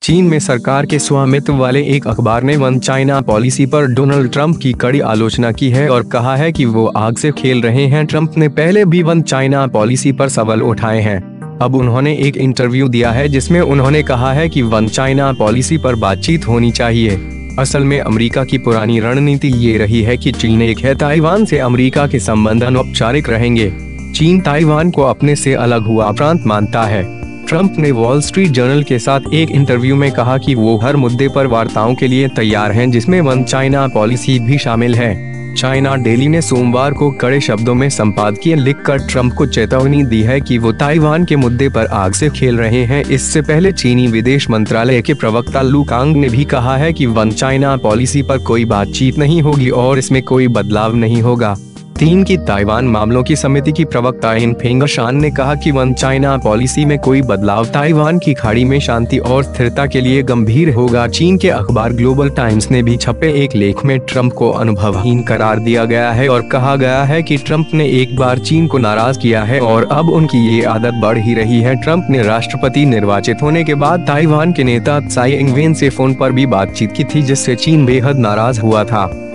चीन में सरकार के स्वामित्व वाले एक अखबार ने वन चाइना पॉलिसी पर डोनाल्ड ट्रंप की कड़ी आलोचना की है और कहा है कि वो आग से खेल रहे हैं। ट्रंप ने पहले भी वन चाइना पॉलिसी पर सवाल उठाए हैं। अब उन्होंने एक इंटरव्यू दिया है जिसमें उन्होंने कहा है कि वन चाइना पॉलिसी पर बातचीत होनी चाहिए। असल में अमेरिका की पुरानी रणनीति ये रही है कि चीन एक है, ताइवान से अमेरिका के संबंध अनौपचारिक रहेंगे। चीन ताइवान को अपने से अलग हुआ प्रांत मानता है। ट्रंप ने वॉल स्ट्रीट जर्नल के साथ एक इंटरव्यू में कहा कि वो हर मुद्दे पर वार्ताओं के लिए तैयार हैं, जिसमें वन चाइना पॉलिसी भी शामिल है। चाइना डेली ने सोमवार को कड़े शब्दों में संपादकीय लिखकर ट्रंप को चेतावनी दी है कि वो ताइवान के मुद्दे पर आग से खेल रहे हैं। इससे पहले चीनी विदेश मंत्रालय के प्रवक्ता लू कांग ने भी कहा है कि वन चाइना पॉलिसी पर कोई बातचीत नहीं होगी और इसमें कोई बदलाव नहीं होगा। चीन की ताइवान मामलों की समिति की प्रवक्ता इन फेंगशान ने कहा कि वन चाइना पॉलिसी में कोई बदलाव ताइवान की खाड़ी में शांति और स्थिरता के लिए गंभीर होगा। चीन के अखबार ग्लोबल टाइम्स ने भी छपे एक लेख में ट्रंप को अनुभवहीन करार दिया गया है और कहा गया है कि ट्रंप ने एक बार चीन को नाराज किया है और अब उनकी ये आदत बढ़ ही रही है। ट्रंप ने राष्ट्रपति निर्वाचित होने के बाद ताइवान के नेता त्साई इंग वेन से फोन पर भी बातचीत की थी, जिससे चीन बेहद नाराज हुआ था।